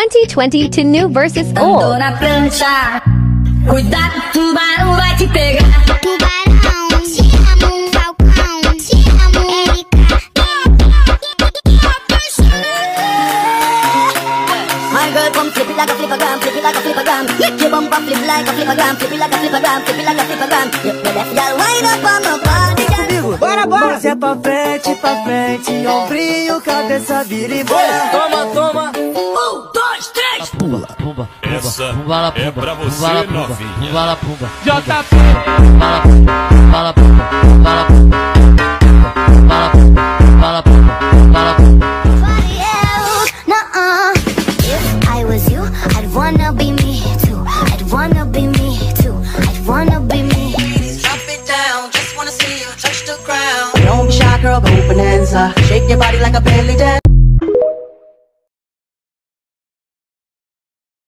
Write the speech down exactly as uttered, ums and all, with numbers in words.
twenty twenty to new versus old. Ando na prancha, cuidado, tubarão vai te pegar. Tubarão, te amo, falcão, te amo, My girl come flip it like a flippergram, flip it like a flippergram. Your bumper flip like a flippergram, flip it like a flippergram, flip it like a flippergram. Your left girl wind up on my body. Bora, bora! Mas é pra frente, pra frente, ombrinho, cabeça, vira e bora. Toma, toma. Um, dois, três. Pumba, pumba, Essa pumba, é pra você, novinha. pumba, pumba. J P. Pumba, pumba, pumba, pumba, pumba, pumba, pumba. nuh-uh. If I was you, I'd wanna be me too. I'd wanna be me too. I'd wanna be me. Drop it down, just wanna see you touch the ground. Don't be shy, girl, go bonanza. Shake your body like a belly